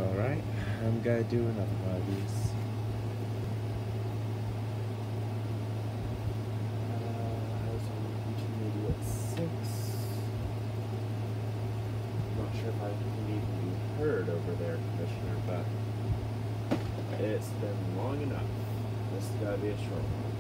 Alright, I'm gonna do another one of these. I was on intermediate 6. Not sure if I can even be heard over there, Commissioner, but it's been long enough. This has gotta be a short one.